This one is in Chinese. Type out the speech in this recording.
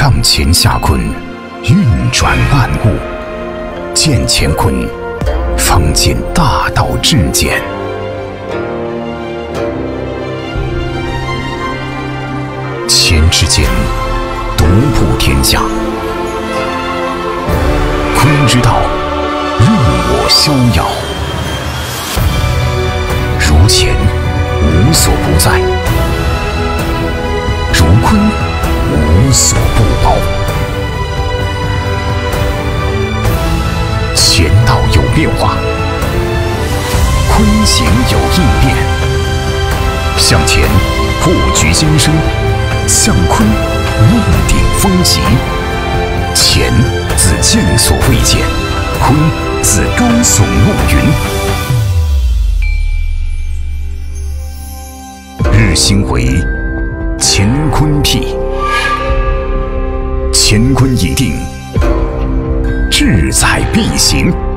上乾下坤，运转万物。见乾坤，方见大道至简。乾之间，独步天下。坤之道，任我逍遥。如乾，无所不在；如坤，无所不包。乾道有变化，坤行有应变。向乾，破局新生；向坤，梦顶风急。乾自见所未见，坤自高耸入云。日星为乾坤辟，乾坤已定，志在必行。